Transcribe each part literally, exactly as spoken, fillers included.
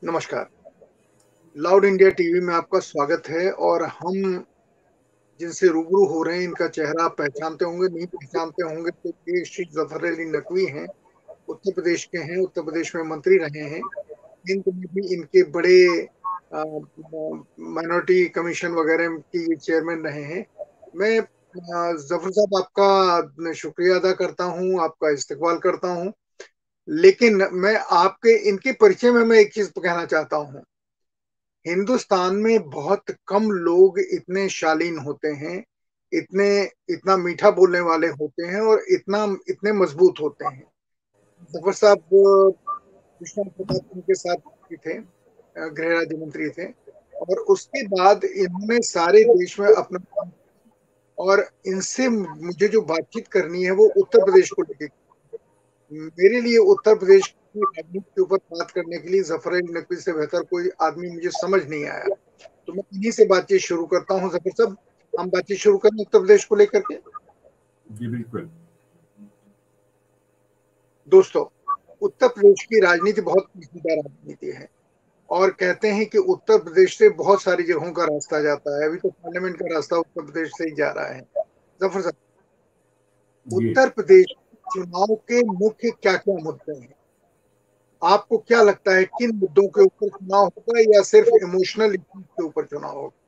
नमस्कार। Loud India TV में आपका स्वागत है और हम जिनसे रूबरू हो रहे हैं इनका चेहरा आप पहचानते होंगे, नहीं पहचानते होंगे तो ये श्री ज़फ़र अली नकवी हैं, उत्तर प्रदेश के हैं, उत्तर प्रदेश में मंत्री रहे हैं। केंद्र में भी इनके बड़े अ, म माइनॉरिटी कमीशन वगैरह के ये चेयरमैन रहे हैं। मैं अ, ज़फ़र साहब आपका शुक्रिया अदा करता हूँ, आपका इस्तकबाल करता हूँ। लेकिन मैं आपके इनके परिचय में मैं एक चीज़ कहना चाहता हूँ। हिंदुस्तान में बहुत कम लोग इतने शालीन होते हैं, इतने इतना मीठा बोलने वाले होते हैं और इतना इतने मजबूत होते हैं। ज़फ़र साहब विष्णु प्रताप सिंह के साथ भी थे, अ, गृह राज्य मंत्री थे और उसके बाद इन्होंने सारे देश में अपना और इनसे मुझे जो बातचीत करनी है वो उत्तर प्रदेश को लेके। मेरे लिए उत्तर प्रदेश की राजनीति के ऊपर बात करने के लिए ज़फ़र अली नकवी से बेहतर कोई आदमी मुझे समझ नहीं आया। तो मैं इन्हीं से बातचीत शुरू करता हूँ। ज़फ़र साहब, हम बातचीत शुरू करें उत्तर प्रदेश को लेकर के? जी बिल्कुल। दोस्तों, उत्तर प्रदेश की राजनीति बहुत पेचीदा राजनीति है और कहते हैं कि उत्तर प्रदेश से बहुत सारी जगहों का रास्ता जाता है। अभी तो पार्लियामेंट का रास्ता उत्तर प्रदेश से ही जा रहा है। ज़फ़र साहब, जी उत्तर प्रदेश चुनाव के मुख्य क्या-क्या मुद्दे हैं? आपको क्या लगता है किन मुद्दों के ऊपर चुनाव होगा या सिर्फ इमोशनल इश्यूज के ऊपर चुनाव होगा?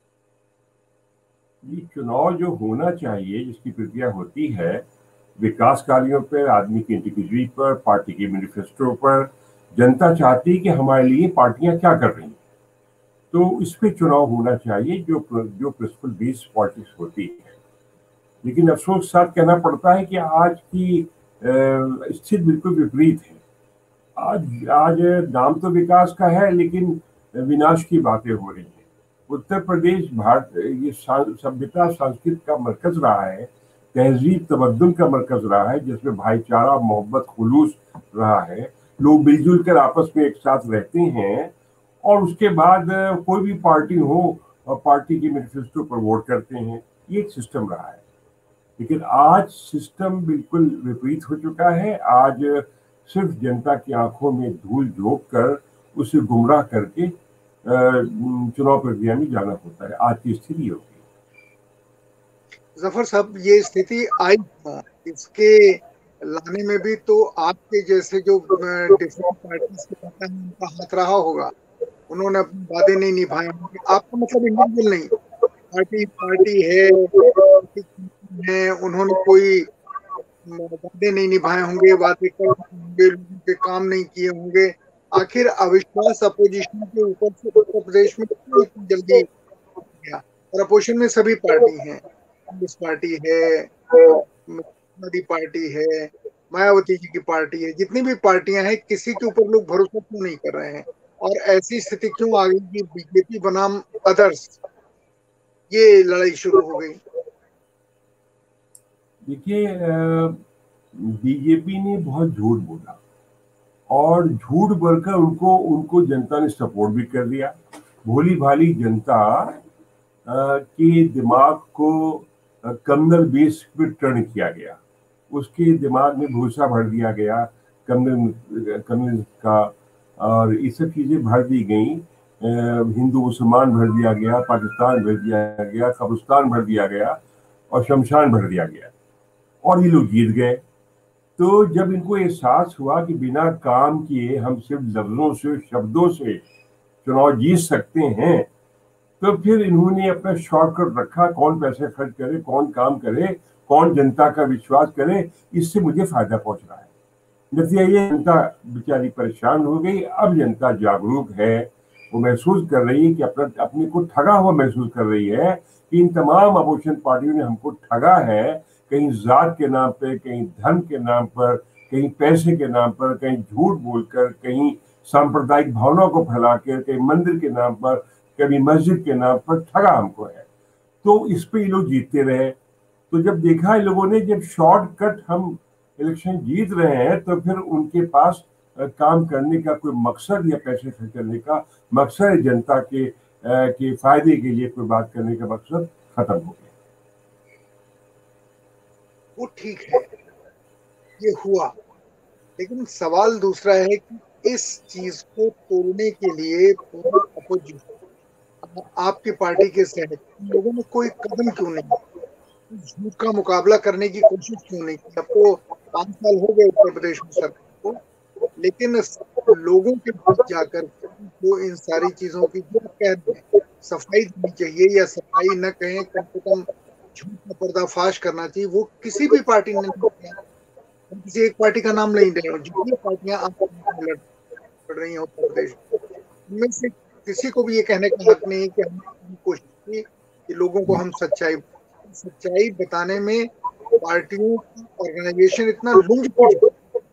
ये चुनाव जो होना चाहिए, जिसकी प्रक्रिया होती है, विकास कार्यों पर, आदमी की इंटीग्रिटी पर, पार्टी के मैनिफेस्टो पर, जनता चाहती है कि हमारे लिए पार्टियां क्या कर रही हैं, तो इस पे चुनाव होना चाहिए जो जो प्रिंसिपल बेस्ड पॉलिटिक्स होती है। लेकिन अफसोस के साथ कहना पड़ता है कि आज की स्थिति बिल्कुल विपरीत है। आज आज नाम तो विकास का है लेकिन विनाश की बातें हो रही हैं। उत्तर प्रदेश भारत ये सभ्यता संस्कृति का मरकज रहा है, तहजीब तमद्दुन का मरकज रहा है, जिसमें भाईचारा मोहब्बत खुलूस रहा है, लोग मिलजुल कर आपस में एक साथ रहते हैं और उसके बाद कोई भी पार्टी हो और पार्टी के मैनिफेस्टो पर वोट करते हैं। ये एक सिस्टम रहा है। लेकिन आज सिस्टम बिल्कुल विपरीत हो चुका है। आज सिर्फ जनता की आंखों में धूल झोंक कर उसे गुमराह करके चुनाव प्रक्रिया में जाना होता है। आज की स्थिति होगी। ज़फ़र साहब, ये स्थिति आई क्यों? इसके लाने में भी तो आपके जैसे जो डिफरेंट पार्टीज के नेता हैं उनका हाथ रहा होगा। उन्होंने अपने वादे नहीं निभाए होंगे। आपका मतलब इंडिविजुअल नहीं, पार्टी पार्टी है, है उन्होंने कोई वादे नहीं निभाए होंगे, वादे कर होंगे, लोगों के काम नहीं किए होंगे। आखिर अविश्वास अपोजिशन के ऊपर से उत्तर प्रदेश में क्यों इतनी जल्दी गया? और अपोजिशन में सभी पार्टी हैं, कांग्रेस पार्टी है, समाजवादी पार्टी है, मायावती जी की पार्टी है, जितनी भी पार्टियां हैं किसी के ऊपर लोग भरोसा क्यों नहीं कर रहे हैं? और ऐसी स्थिति क्यों आ गई कि बीजेपी बनाम अदर्स ये लड़ाई शुरू हो गई? देखिए, बीजेपी ने बहुत झूठ बोला और झूठ बोलकर उनको उनको जनता ने सपोर्ट भी कर दिया। भोली भाली जनता के दिमाग को कम्युनल बेस पर टर्न किया गया, उसके दिमाग में भूसा भर दिया गया कम्युनल कम्युनल का, और ये सब चीजें भर दी गई। हिंदू मुसलमान भर दिया गया, पाकिस्तान भर दिया गया, कब्रिस्तान भर दिया गया और शमशान भर दिया गया और ये लोग जीत गए। तो जब इनको एहसास हुआ कि बिना काम किए हम सिर्फ लफ्जों से, शब्दों से चुनाव जीत सकते हैं, तो फिर इन्होंने अपना शॉर्टकट रखा, कौन पैसे खर्च करे, कौन काम करे, कौन जनता का विश्वास करे, इससे मुझे फायदा पहुंच रहा है। नतीजा ये, जनता बेचारी परेशान हो गई। अब जनता जागरूक है, वो महसूस कर रही है कि अपना अपने को ठगा हुआ महसूस कर रही है कि इन तमाम अपोजिशन पार्टियों ने हमको ठगा है, कहीं जात के नाम पे, कहीं धर्म के नाम पर, कहीं पैसे के नाम पर, कहीं झूठ बोलकर, कहीं सांप्रदायिक भावनाओं को फैलाकर, कहीं मंदिर के नाम पर, कभी मस्जिद के नाम पर ठगा हमको है। तो इस पे ये लोग जीतते रहे। तो जब देखा इन लोगों ने, जब शॉर्टकट हम इलेक्शन जीत रहे हैं, तो फिर उनके पास काम करने का कोई मकसद या पैसे खर्च करने का मकसद, जनता के के फायदे के लिए कोई बात करने का मकसद खत्म हो गया। वो ठीक है, ये हुआ, लेकिन सवाल दूसरा है कि इस चीज को तोड़ने के लिए पूरा अपोजिशन, आपकी पार्टी के सहयोगी लोगों ने कोई कदम क्यों नहीं, झूठ का मुकाबला करने की कोशिश क्यों नहीं की? अब तो पांच साल हो गए उत्तर प्रदेश में सरकार को, लेकिन लोगों के बीच जाकर वो इन सारी चीजों की जो कह रहे हैं सफाई देनी चाहिए, या सफाई न कहें कम से कम झूठ का पर्दाफाश करना चाहिए, वो किसी भी पार्टी ने नहीं किया। हम किसी एक पार्टी का नाम नहीं ले रहे, जितनी पार्टियां आप लड़ रही हैं उत्तर प्रदेश में से किसी को भी ये कहने का हक नहीं है कि हमने कोशिश की कि लोगों को हम सच्चाई सच्चाई बताने में पार्टियों की ऑर्गेनाइजेशन इतना लुंज पड़।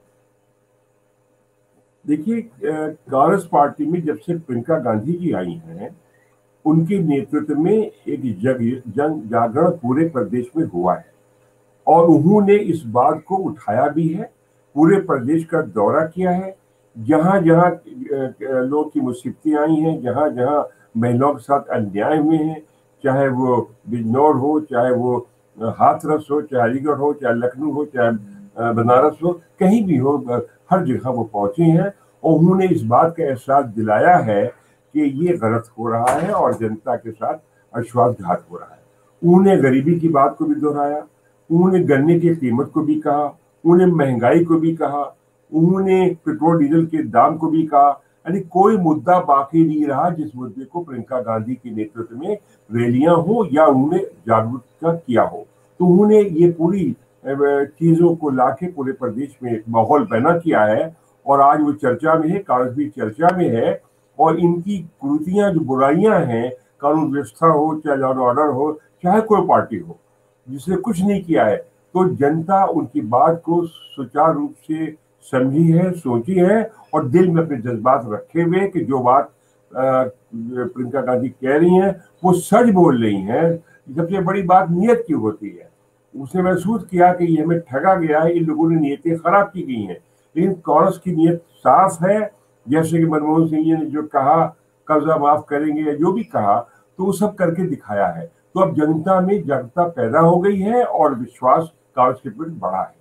देखिए, कांग्रेस पार्टी में जब से प्रियंका गांधी जी आई हैं, उनके नेतृत्व में एक जग जन जागरण पूरे प्रदेश में हुआ है और उन्होंने इस बात को उठाया भी है, पूरे प्रदेश का दौरा किया है। जहां जहां लोग की मुसीबतें आई हैं, जहां जहां महिलाओं के साथ अन्याय हुए हैं, चाहे वो बिजनौर हो, चाहे वो हाथरस हो, चाहे अलीगढ़ हो, चाहे लखनऊ हो, चाहे बनारस हो, कहीं भी हो, हर जगह वो पहुंचे हैं और उन्होंने इस बात का एहसास दिलाया है कि ये गलत हो रहा है और जनता के साथ विश्वासघात हो रहा है। उन्होंने गरीबी की बात को भी दोहराया, उन्होंने गन्ने की कीमत को भी कहा, उन्होंने महंगाई को भी कहा, उन्होंने पेट्रोल डीजल के दाम को भी कहा। यानी कोई मुद्दा बाकी नहीं रहा जिस मुद्दे को प्रियंका गांधी के नेतृत्व में रैलियां हो या उन्होंने जागरूकता किया हो। तो उन्होंने ये पूरी चीजों को लाके पूरे प्रदेश में एक माहौल पैदा किया है और आज वो चर्चा में है, कांग्रेस भी चर्चा में है। और इनकी कुरीतियां, जो बुराइयां हैं, कानून व्यवस्था हो, चाहे लॉ एंड ऑर्डर हो, चाहे कोई पार्टी हो, जिसने कुछ नहीं किया है, तो जनता उनकी बात को सुचारू रूप से समझी है, सोची है और दिल में अपने जज्बात रखे हुए कि जो बात प्रियंका गांधी कह रही हैं वो सच बोल रही हैं। सबसे बड़ी बात नीयत की होती है। उसने महसूस किया कि ये हमें ठगा गया है, इन लोगों ने नीयतें खराब की गई हैं, लेकिन कांग्रेस की नीयत साफ है। जैसे कि मनमोहन सिंह जी ने जो कहा कर्जा माफ करेंगे या जो भी कहा, तो वो सब करके दिखाया है। तो अब जनता में जागरूकता पैदा हो गई है और विश्वास कांग्रेस के प्रति बढ़ा है।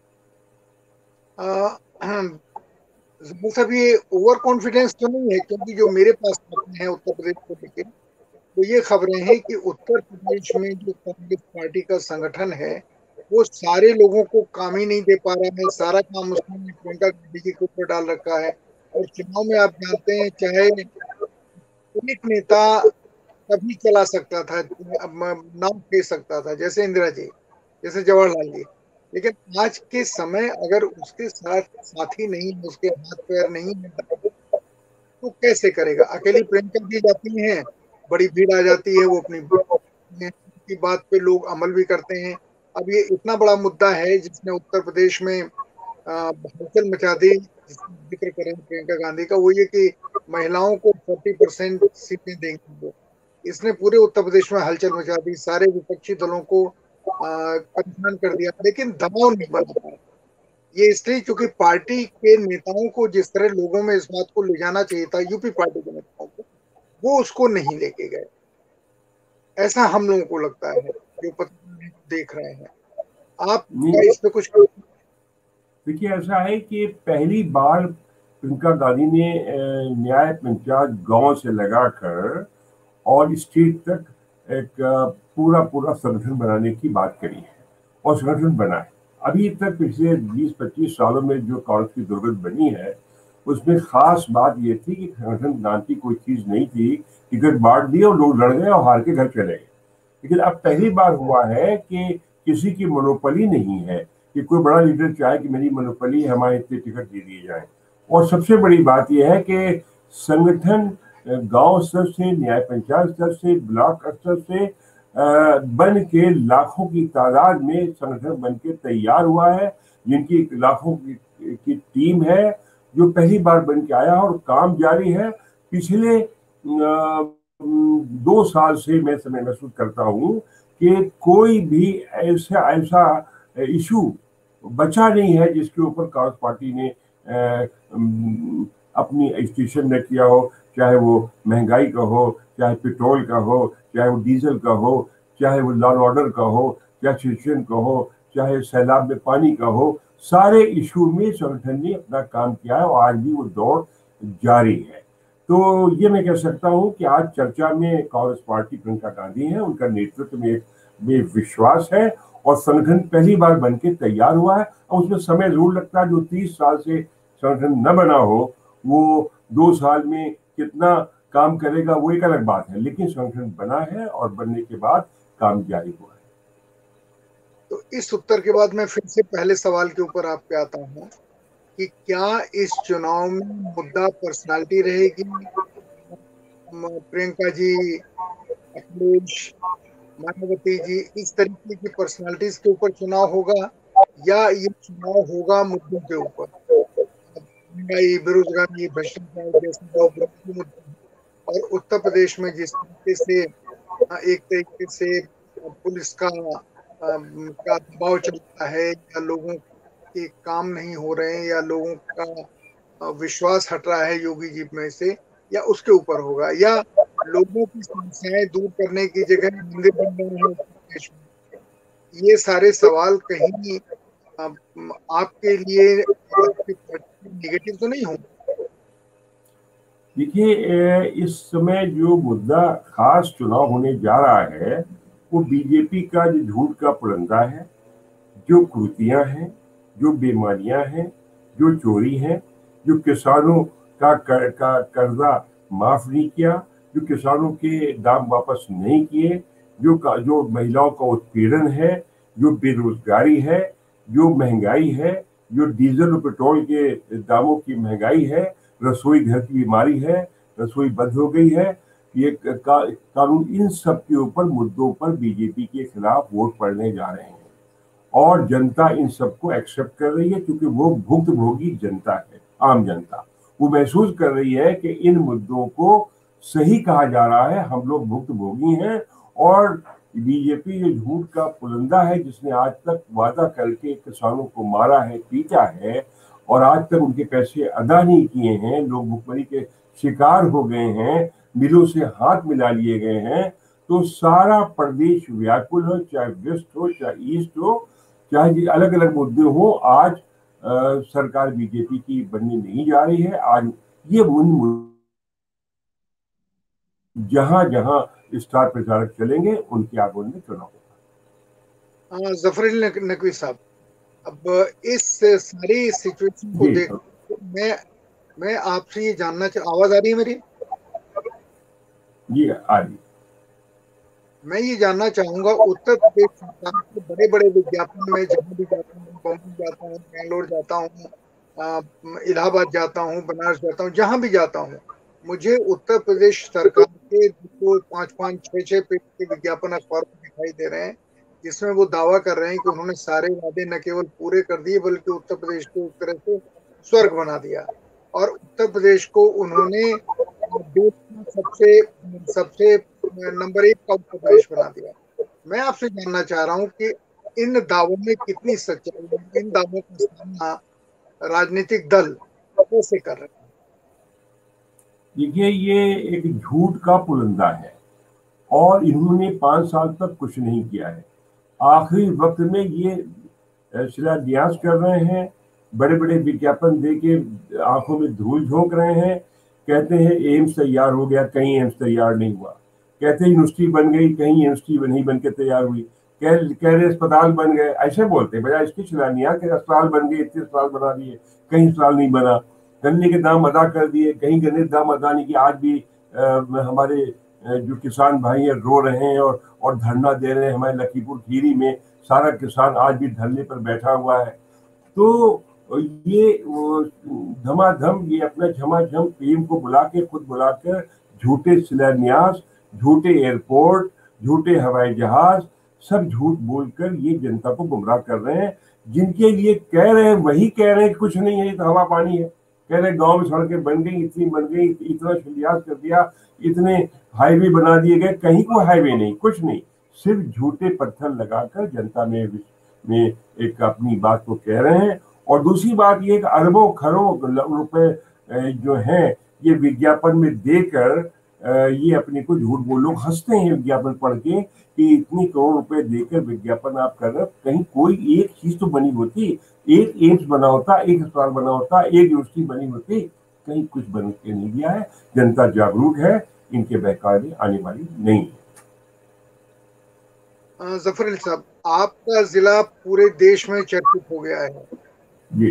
सब ये ओवर कॉन्फिडेंस तो नहीं है, क्योंकि जो मेरे पास खबरें हैं उत्तर प्रदेश को लेकर, तो ये खबरें हैं कि उत्तर प्रदेश में जो कांग्रेस पार्टी का संगठन है वो सारे लोगों को काम ही नहीं दे पा रहा है। सारा काम उसने प्रियंका गांधी जी के ऊपर डाल रखा है। और चुनाव में आप जानते हैं, चाहे एक नेता कभी चला सकता था, नाम दे सकता था, जैसे इंदिरा जी, जैसे जवाहरलाल जी, लेकिन आज के समय अगर उसके साथ साथी नहीं, उसके हाथ पैर नहीं है, तो कैसे करेगा? अकेली प्रियंका जी जाती हैं, बड़ी भीड़ आ जाती है, वो अपनी की बात पे लोग अमल भी करते हैं। अब ये इतना बड़ा मुद्दा है जिसने उत्तर प्रदेश में हलचल मचा दी, जिक्र करें प्रियंका गांधी का, वो ये कि महिलाओं को चालीस परसेंट सीटें देंगे वो। इसने पूरे उत्तर प्रदेश में हलचल मचा दी, सारे विपक्षी दलों को परेशान कर दिया, लेकिन दबाव नहीं बना पाया। ये इसलिए क्योंकि पार्टी के नेताओं को जिस तरह लोगों में इस बात को ले जाना चाहिए था, यूपी पार्टी के नेताओं को, वो उसको नहीं लेके गए। ऐसा हम लोगों को लगता है जो पत्र देख रहे हैं। आप क्या इस पे कुछ? देखिए, ऐसा है कि पहली बार प्रियंका गांधी ने न्याय पंचायत गांव से लगाकर और स्टेट तक एक पूरा पूरा संगठन बनाने की बात करी है और संगठन बना है। अभी तक पिछले बीस पच्चीस सालों में जो कांग्रेस की दुर्गत बनी है, उसमें खास बात ये थी कि संगठन नाम की कोई चीज नहीं थी। टिकट बांट दिए और लोग लड़ गए और हार के घर चले गए। लेकिन अब पहली बार हुआ है कि किसी की मनोपली नहीं है कि कोई बड़ा लीडर चाहे कि मेरी मनोपली हमारे इतने टिकट दे दिए जाए। और सबसे बड़ी बात यह है कि संगठन गांव स्तर से, न्याय पंचायत स्तर से, ब्लॉक स्तर से बन के लाखों की तादाद में संगठन बन के तैयार हुआ है, जिनकी लाखों की, की टीम है जो पहली बार बन के आया और काम जारी है। पिछले दो साल से मैं समय महसूस करता हूँ कि कोई भी ऐसा ऐसा इशू बचा नहीं है जिसके ऊपर कांग्रेस पार्टी ने अपनी स्टेशन न किया हो, चाहे वो महंगाई का हो, चाहे पेट्रोल का हो, चाहे वो डीजल का हो, चाहे वो लॉ एंड ऑर्डर का हो, चाहे सिचुएशन का हो, चाहे सैलाब में पानी का हो। सारे इशू में संगठन ने अपना काम किया है और आज भी वो दौड़ जारी है। तो ये मैं कह सकता हूँ कि आज चर्चा में कांग्रेस पार्टी प्रियंका गांधी है, उनका नेतृत्व में में विश्वास है और संगठन पहली बार बन के तैयार हुआ है। और उसमें समय जरूर लगता है, जो तीस साल से संगठन न बना हो वो दो साल में कितना काम करेगा वो एक अलग बात है, लेकिन संगठन बना है और बनने के बाद काम जारी हुआ है। तो इस उत्तर के बाद मैं फिर से पहले सवाल के ऊपर आप पे आता हूँ कि क्या इस चुनाव में मुद्दा पर्सनालिटी रहेगी? प्रियंका जी, अखिलेश, मायावती जी, इस तरीके की पर्सनालिटीज के ऊपर चुनाव होगा, या ये चुनाव होगा मुद्दों के ऊपर? महंगाई, बेरोजगारी, भ्रष्टाचार जैसे मुद्दे, और उत्तर प्रदेश में जिस तरीके से एक तरीके से पुलिस का का दबाव चलता है, या लोगों के काम नहीं हो रहे हैं, या लोगों का विश्वास हट रहा है योगी जी में से, या उसके ऊपर होगा, या लोगों की समस्याएं दूर करने की जगह मंदिर बन रहे हैं उत्तर प्रदेश में? ये सारे सवाल कहीं आपके लिए नेगेटिव तो नहीं होंगे? देखिए, इस समय जो मुद्दा खास चुनाव होने जा रहा है वो बीजेपी का जो झूठ का पुलंदा है, जो कुरीतियां हैं, जो बीमारियां हैं, जो चोरी है, जो किसानों का कर, का कर्जा माफ नहीं किया, जो किसानों के दाम वापस नहीं किए, जो जो महिलाओं का उत्पीड़न है, जो बेरोजगारी है, जो महंगाई है, जो डीजल और पेट्रोल के दामों की महंगाई है, रसोई घर की बीमारी है, रसोई बंद हो गई है, ये का, कानून, इन सब के ऊपर मुद्दों पर बीजेपी के खिलाफ वोट पड़ने जा रहे हैं और जनता इन सबको एक्सेप्ट कर रही है, क्योंकि वो भुक्तभोगी जनता है, आम जनता। वो महसूस कर रही है कि इन मुद्दों को सही कहा जा रहा है, हम लोग भुक्तभोगी हैं। और बीजेपी जो झूठ का पुलंदा है, जिसने आज तक वादा करके किसानों को मारा है, पीटा है और आज तक उनके पैसे अदा नहीं किए हैं, लोग भुखमरी के शिकार हो गए हैं, मिलों से हाथ मिला लिए गए हैं, तो सारा प्रदेश व्याकुल हो, चाहे वेस्ट हो, चाहे ईस्ट हो, चाहे अलग अलग मुद्दे हो। आज आ, सरकार बीजेपी की बनने नहीं जा रही है। आज ये जहां जहां स्टार प्रचारक चलेंगे उनके आगोश में चुनाव होगा। जफर अली नकवी साहब, अब इस सारी सिचुएशन को देख मैं मैं आपसे ये जानना चाह, आवाज आ रही है मेरी? जी आ रही। मैं ये जानना चाहूंगा, उत्तर प्रदेश सरकार के बड़े बड़े विज्ञापन में जहां भी जाता हूँ, बॉम्बे जाता हूँ, बेंगलोर जाता हूँ, इलाहाबाद जाता हूँ, बनारस जाता हूँ, जहां भी जाता हूँ, मुझे उत्तर प्रदेश सरकार के दो पांच पांच छह छह पेज के विज्ञापन अखबार में दिखाई दे रहे हैं, जिसमें वो दावा कर रहे हैं कि उन्होंने सारे वादे न केवल पूरे कर दिए बल्कि उत्तर प्रदेश को एक तरह से स्वर्ग बना दिया, और उत्तर प्रदेश को उन्होंने देश का सबसे सबसे नंबर एक का उत्तर प्रदेश बना दिया। मैं आपसे जानना चाह रहा हूं कि इन दावों में कितनी सच्चाई है, इन दावों का सामना राजनीतिक दल कैसे कर रहे हैं? देखिए, ये एक झूठ का पुलंदा है और इन्होंने पांच साल तक कुछ नहीं किया है। आखिरी वक्त में ये शिलान्यास कर रहे हैं, बड़े बड़े विज्ञापन दे के आंखों में धूल झोंक रहे हैं, कहते हैं एम्स तैयार हो गया, कहीं एम्स तैयार नहीं हुआ, कहते हैं यूनिवर्सिटी बन गई, कहीं यूनिवर्सिटी नहीं बन के तैयार हुई, कह कह रहे अस्पताल बन गए, ऐसे बोलते हैं बजाय इसके शिलान्यास के अस्पताल बन गए, इतने अस्पताल बना दिए, कहीं अस्पताल नहीं बना, गन्ने के दाम अदा कर दिए, कहीं गन्ने के दाम अदा नहीं किए। आज भी आ, हमारे जो किसान भाई हैं रो रहे हैं और और धरना दे रहे हैं। हमारे लखीमपुर खीरी में सारा किसान आज भी धरने पर बैठा हुआ है। तो ये धमाधम ये अपना झमाझम पीएम को बुला के खुद बुलाकर झूठे शिलान्यास, झूठे एयरपोर्ट, झूठे हवाई जहाज, सब झूठ बोलकर ये जनता को गुमराह कर रहे हैं। जिनके लिए कह रहे हैं वही कह रहे हैं कि कुछ नहीं है, ये तो हवा पानी है। कह रहे गांव में सड़कें बन गई, इतनी बन गई, इतना शिलान्यास कर दिया, इतने हाईवे बना दिए गए, कहीं कोई हाईवे नहीं, कुछ नहीं, सिर्फ झूठे पत्थर लगाकर जनता में में एक अपनी बात को कह रहे हैं। और दूसरी बात ये अरबों खरबों रुपए जो हैं ये विज्ञापन में देकर ये अपने को झूठ बोल, लोग हंसते हैं विज्ञापन पढ़ के कि इतनी करोड़ रुपए देकर विज्ञापन आप कर रहे हो, कहीं कोई एक चीज तो बनी होती, एक एम्स बना होता, एक अस्पताल बना होता, एक यूनिवर्सिटी बनी होती, कहीं कुछ बन के नहीं दिया है। जनता जागरूक है, इनके बहकावे आने वाली नहीं है। जफर अली साहब, आपका जिला पूरे देश में चर्चित हो गया है जी,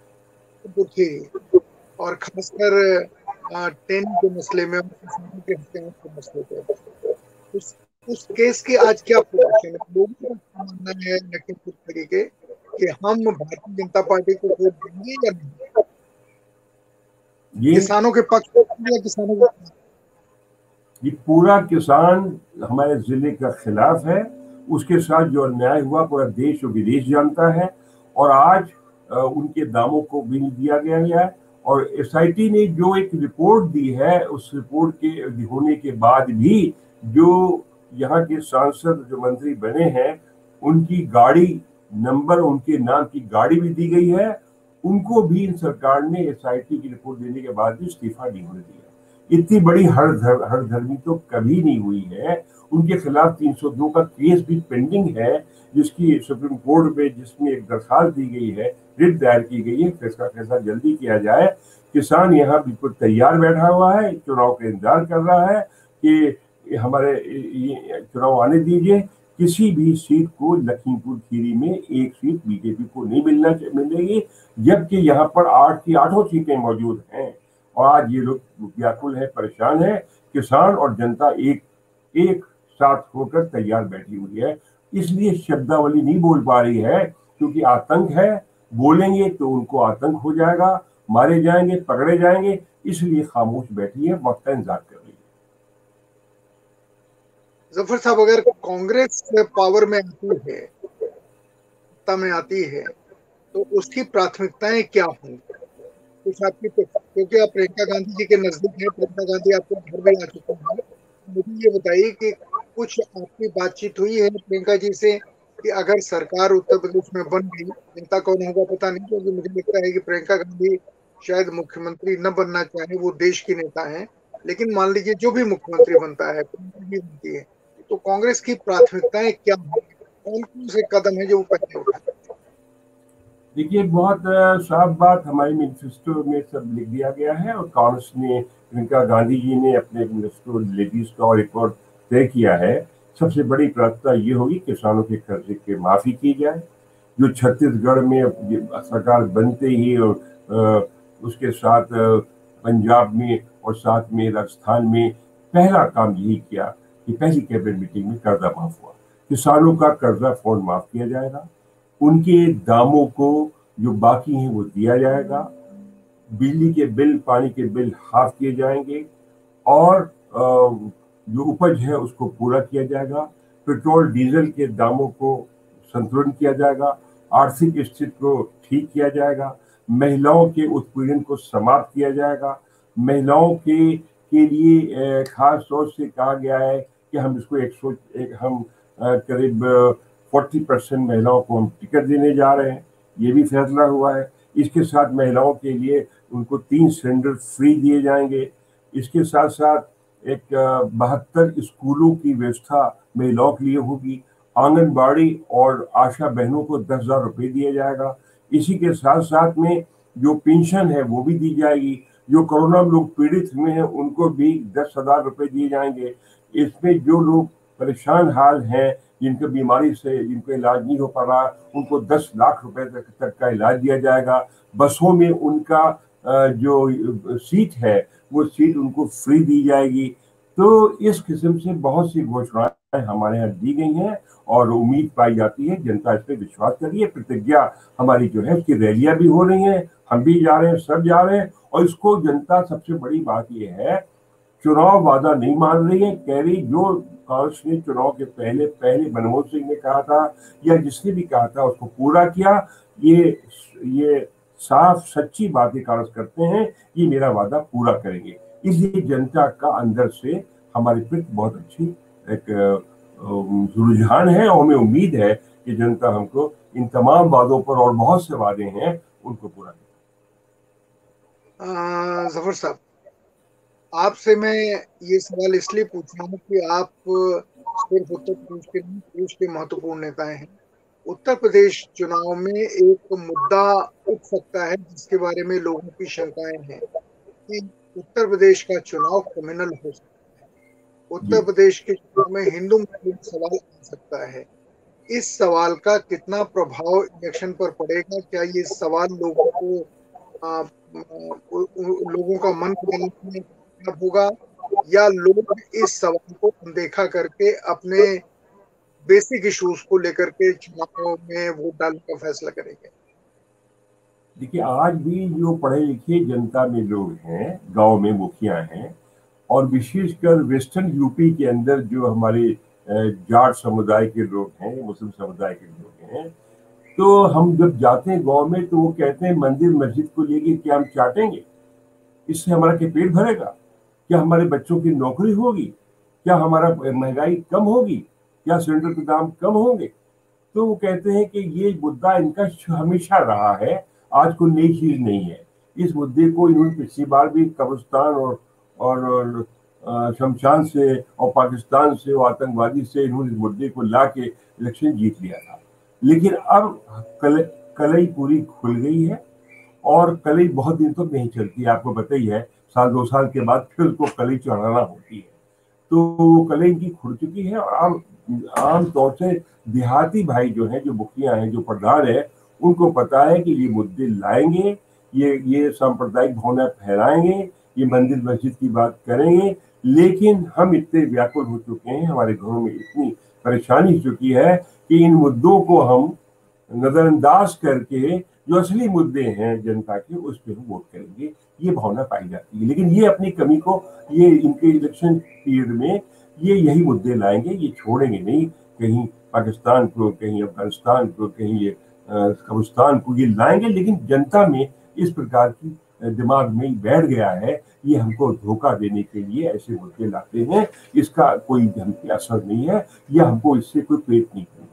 और खासकर टेन के मसले में, के मसले पे, उस उस केस की आज क्या पोजीशन है? लोगों का मानना है लखीमपुर खीरी के कि हम भारतीय जनता पार्टी को वोट देंगे या नहीं? ये किसानों के पक्ष में या किसानों के पक्ष? ये पूरा किसान हमारे जिले का खिलाफ है। उसके साथ जो अन्याय हुआ पूरा देश और विदेश जानता है, और आज उनके दामों को भी नहीं दिया गया है। और एसआईटी ने जो एक रिपोर्ट दी है, उस रिपोर्ट के होने के बाद भी जो यहाँ के सांसद जो मंत्री बने हैं, उनकी गाड़ी नंबर, उनके नाम की गाड़ी भी दी गई है, उनको भी सरकार ने एसआईटी की रिपोर्ट देने के बाद भी इस्तीफा नहीं होने दिया। इतनी बड़ी हर हर धर्मी तो कभी नहीं हुई है। उनके खिलाफ तीन सौ दो का केस भी पेंडिंग है, जिसकी सुप्रीम कोर्ट में जिसमें एक दरखास्त दी गई है, रिट दायर की गई है, फैसला फैसला जल्दी किया जाए। किसान यहाँ बिल्कुल तैयार बैठा हुआ है, चुनाव का इंतजार कर रहा है कि हमारे चुनाव आने दीजिए। किसी भी सीट को लखीमपुर खीरी में एक सीट बीजेपी को नहीं मिलना मिलेगी, जबकि यहाँ पर आठ की आठों सीटें मौजूद हैं। और आज ये लोग व्याकुल है, परेशान है। किसान और जनता एक एक साथ होकर तैयार बैठी हुई है, इसलिए शब्दावली नहीं बोल पा रही है, क्योंकि आतंक है। बोलेंगे तो उनको आतंक हो जाएगा, मारे जाएंगे, पकड़े जाएंगे, इसलिए खामोश बैठी है, वक्त का इंतजार कर रही है। जफर साहब, अगर कांग्रेस पावर में आती है, सत्ता में आती है, तो उसकी प्राथमिकताएं क्या होंगी? कुछ आपकी, क्योंकि आप प्रियंका गांधी जी के नजदीक हैं, प्रियंका गांधी आपके घर में आ चुके हैं, मुझे ये बताइए कि कुछ आपकी बातचीत हुई है प्रियंका जी से कि अगर सरकार उत्तर प्रदेश में बन गई, नेता कौन होगा पता नहीं, क्योंकि मुझे लगता है कि प्रियंका गांधी शायद मुख्यमंत्री न बनना चाहे, वो देश की नेता है, लेकिन मान लीजिए जो भी मुख्यमंत्री बनता है, बनती है, तो कांग्रेस की प्राथमिकताएं क्या होंगी? कौन कौन से कदम है जो वो पहले उठाए? देखिए, बहुत साफ बात हमारे मैनिफेस्टो में सब लिख दिया गया है, और कांग्रेस ने, प्रियंका गांधी जी ने अपने मैनिफेस्टो लेडीज का और एक और तय किया है। सबसे बड़ी प्राथमिकता ये होगी किसानों के कर्जे की माफी की जाए। जो छत्तीसगढ़ में सरकार बनते ही और उसके साथ पंजाब में और साथ में राजस्थान में पहला काम यही किया कि पहली कैबिनेट मीटिंग में कर्जा माफ हुआ। किसानों का कर्जा फौरन माफ किया जाएगा, उनके दामों को जो बाकी हैं वो दिया जाएगा, बिजली के बिल, पानी के बिल हाफ किए जाएंगे, और जो उपज है उसको पूरा किया जाएगा। पेट्रोल डीजल के दामों को संतुलन किया जाएगा, आर्थिक स्थिति को ठीक किया जाएगा, महिलाओं के उत्पीड़न को समाप्त किया जाएगा। महिलाओं के के लिए खास तौर से कहा गया है कि हम इसको एक सौ एक हम करीब चालीस परसेंट महिलाओं को हम टिकट देने जा रहे हैं, ये भी फैसला हुआ है। इसके साथ महिलाओं के लिए उनको तीन सिलेंडर फ्री दिए जाएंगे। इसके साथ साथ एक बहत्तर स्कूलों की व्यवस्था महिलाओं के लिए होगी। आंगनबाड़ी और आशा बहनों को दस हजार रुपये दिया जाएगा। इसी के साथ साथ में जो पेंशन है वो भी दी जाएगी। जो कोरोना में लोग पीड़ित हुए हैं उनको भी दस हजार रुपये दिए जाएंगे। इसमें जो लोग परेशान हाल हैं, जिनको बीमारी से जिनको इलाज नहीं हो पा रहा, उनको दस लाख रुपए तक, तक का इलाज दिया जाएगा। बसों में उनका जो सीट है वो सीट उनको फ्री दी जाएगी। तो इस किस्म से बहुत सी घोषणाएं हमारे यहाँ दी गई हैं, और उम्मीद पाई जाती है, जनता इस पर विश्वास कर रही है। प्रतिज्ञा हमारी जो है उसकी रैलियां भी हो रही हैं, हम भी जा रहे हैं, सब जा रहे हैं, और इसको जनता, सबसे बड़ी बात यह है, चुनाव वादा नहीं मान रही है। कह रही जो कांग्रेस ने चुनाव के पहले पहले मनमोहन सिंह ने कहा था या जिसने भी कहा था उसको पूरा किया। ये ये साफ सच्ची बातें कांग्रेस करते हैं, ये मेरा वादा पूरा करेंगे। इसलिए जनता का अंदर से हमारे प्रति बहुत अच्छी एक रुझान है, और हमें उम्मीद है कि जनता हमको इन तमाम वादों पर, और बहुत से वादे हैं, उनको पूरा करें। जफर साहब, आपसे मैं ये सवाल इसलिए पूछ रहा हूँ कि आप सिर्फ उत्तर प्रदेश के नहीं, देश के महत्वपूर्ण नेता हैं। उत्तर प्रदेश चुनाव में एक मुद्दा उठ सकता है जिसके बारे में लोगों की शंकाएं हैं कि उत्तर प्रदेश का चुनाव कम्युनल हो सकता है। जी। उत्तर प्रदेश के चुनाव में हिंदू मुस्लिम सवाल आ सकता है। इस सवाल का कितना प्रभाव इलेक्शन पर पड़ेगा? क्या ये सवाल लोगों को आ, आ, उ, उ, लोगों का मन बदलने में कामयाब होगा, या लोग इस सवाल को अनदेखा करके अपने बेसिक इश्यूज को लेकर के चुनाव में वोट डालने का फैसला करेंगे? देखिए, आज भी जो पढ़े लिखे जनता में लोग हैं, गांव में मुखिया हैं, और विशेषकर वेस्टर्न यूपी के अंदर जो हमारे जाट समुदाय के लोग हैं, मुस्लिम समुदाय के लोग हैं, तो हम जब जाते हैं गांव में तो वो कहते हैं मंदिर मस्जिद को लेके क्या हम चाटेंगे? इससे हमारा क्या पेट भरेगा? क्या हमारे बच्चों की नौकरी होगी? क्या हमारा महंगाई कम होगी? क्या सिलेंडर के दाम कम होंगे? तो वो कहते हैं कि ये मुद्दा इनका हमेशा रहा है, आज कोई नई चीज नहीं है। इस मुद्दे को इन्होंने पिछली बार भी कब्रिस्तान और और, और शमशान से और पाकिस्तान से और आतंकवादी से इन्होंने इस मुद्दे को ला के इलेक्शन जीत लिया था। लेकिन अब कल कलई पूरी खुल गई है, और कलई बहुत दिन तक नहीं चलती, आपको पता ही है। साल दो साल के बाद फिर उसको कलई चढ़ाना होती है। तो कलई इनकी खुल चुकी है, और आम आम तौर से देहाती भाई जो हैं, जो मुखिया हैं, जो प्रधान है, उनको पता है कि ये मुद्दे लाएंगे, ये ये सांप्रदायिक भावना फैलाएंगे, ये मंदिर मस्जिद की बात करेंगे। लेकिन हम इतने व्याकुल हो चुके हैं, हमारे घरों में इतनी परेशानी हो चुकी है कि इन मुद्दों को हम नजरअंदाज करके जो असली मुद्दे हैं जनता के, उस पर हम वोट करेंगे, ये भावना पाई जाती है। लेकिन ये अपनी कमी को, ये इनके इलेक्शन पीरियड में ये यही मुद्दे लाएंगे, ये छोड़ेंगे नहीं। कहीं पाकिस्तान को, कहीं अफगानिस्तान को, कहीं ये कब्रिस्तान को ये लाएंगे। लेकिन जनता में इस प्रकार की दिमाग में बैठ गया है, ये हमको धोखा देने के लिए ऐसे मुद्दे लाते हैं, इसका कोई हम पे असर नहीं है, या हमको इससे कोई पेट नहीं करेगा।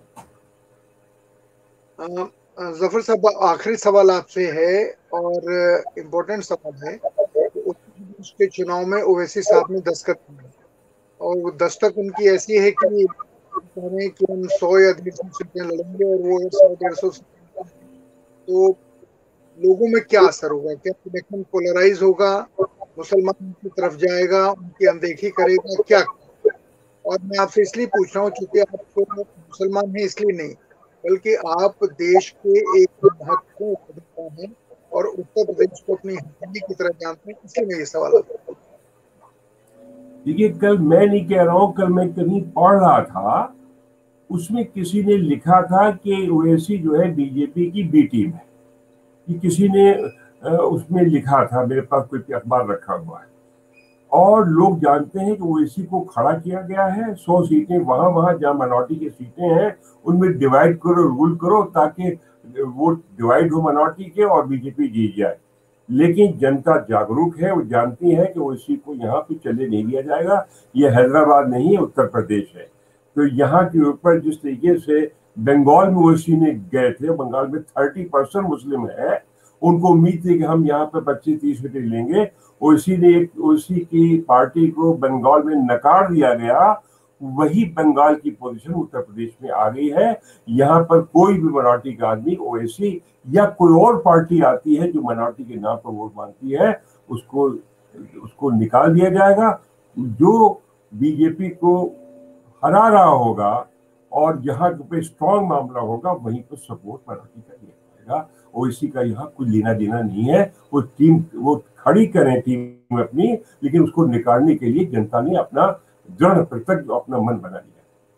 जफर साहब, आखिरी सवाल आपसे है और इम्पोर्टेंट सवाल है। उत्तर प्रदेश के चुनाव में ओवैसी साहब ने दस्तखत किए, और वो दस्तक उनकी ऐसी है कि कह रहे हैं कि हम सौ या डेढ़ सौ सीटें लड़ेंगे, और वो सौ डेढ़ सौ सीटें। तो लोगों में क्या असर होगा? क्या इलेक्शन पोलराइज होगा? मुसलमान की तरफ जाएगा, उनकी अनदेखी करेगा, क्या? और मैं आपसे इसलिए पूछ रहा हूँ क्योंकि आप तो मुसलमान हैं, इसलिए नहीं, बल्कि आप देश के एक महत्वपूर्ण नेता हैं और उत्तर प्रदेश को अपनी हथेली की तरह जानते हैं, इसलिए मैं ये सवाल आपको। देखिए, कल मैं नहीं कह रहा हूँ, कल मैं कहीं पढ़ रहा था, उसमें किसी ने लिखा था कि ओवैसी जो है बीजेपी की बी टीम है। कि किसी ने उसमें लिखा था, मेरे पास कोई अखबार रखा हुआ है, और लोग जानते हैं कि ओवैसी को खड़ा किया गया है। सौ सीटें वहां वहां जहां माइनॉरिटी की सीटें हैं उनमें डिवाइड करो, रूल करो, ताकि वोट डिवाइड हो माइनॉरिटी के और बीजेपी जीत जाए। लेकिन जनता जागरूक है, वो जानती है कि ओवैसी को यहाँ पे चले नहीं दिया जाएगा। ये हैदराबाद नहीं है, उत्तर प्रदेश है। तो यहाँ के ऊपर जिस तरीके से बंगाल में ओवैसी ने गए थे, बंगाल में थर्टी परसेंट मुस्लिम है, उनको उम्मीद थी कि हम यहाँ पे पच्चीस तीस सीटें लेंगे। ओवैसी ने एक ओवैसी की पार्टी को बंगाल में नकार दिया गया। वही बंगाल की पोजीशन उत्तर प्रदेश में आ गई है। यहाँ पर कोई भी मिनॉरिटी का आदमी ओवैसी या कोई और पार्टी आती है जो मिनॉरिटी के नाम पर वोट मांगती है, उसको उसको निकाल दिया जाएगा। जो बीजेपी को हरा रहा होगा और जहां पे स्ट्रॉन्ग मामला होगा, वहीं पर सपोर्ट मिनॉरिटी का दिया जाएगा। ओवैसी का यहाँ कुछ लेना देना नहीं है। वो टीम वो खड़ी करें टीम अपनी, लेकिन उसको निकालने के लिए जनता ने अपना दृढ़ प्रतिज्ञ अपना मन बना लिया।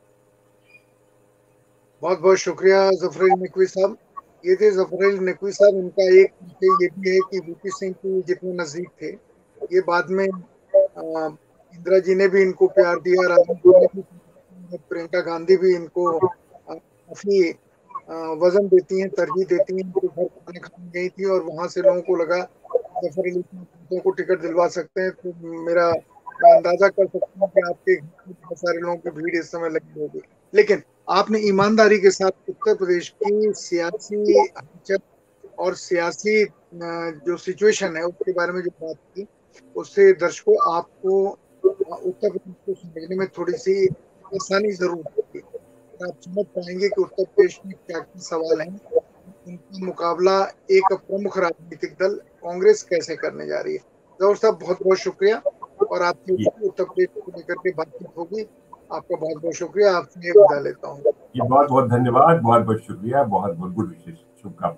बहुत बहुत शुक्रिया जफर अली नकवी साहब। ये थे जफर अली नकवी साहब। उनका एक ये भी है कि वीपी सिंह के जितने नजदीक थे, ये बाद में इंदिरा जी ने भी इनको प्यार दिया, राजीव जी ने भी, प्रियंका गांधी भी इनको काफी वजन देती हैं, तरजीह देती हैं। इनके घर खाने खाने गई थी और वहां से लोगों को लगा जफर अली को टिकट दिलवा सकते हैं। तो मेरा मैं अंदाजा कर सकता हूँ कि आपके बहुत सारे लोगों की भीड़ इस समय लगी होगी। लेकिन आपने ईमानदारी के साथ उत्तर प्रदेश की सियासी हलचल और सियासी जो सिचुएशन है उसके बारे में जो बात की, उससे दर्शकों आपको उत्तर प्रदेश को समझने में थोड़ी सी आसानी जरूर होगी। आप समझ पाएंगे कि उत्तर प्रदेश में क्या क्या सवाल हैं, उनका मुकाबला एक प्रमुख राजनीतिक दल कांग्रेस कैसे करने जा रही है। जौहर साहब बहुत बहुत शुक्रिया, और आपसे उत्तर प्रदेश को लेकर के बातचीत होगी। आपका बहुत बहुत शुक्रिया, आपसे विदा लेता हूँ। जी बहुत बहुत धन्यवाद, बहुत बहुत शुक्रिया, बहुत बहुत गुड विशेष शुभकामनाएं।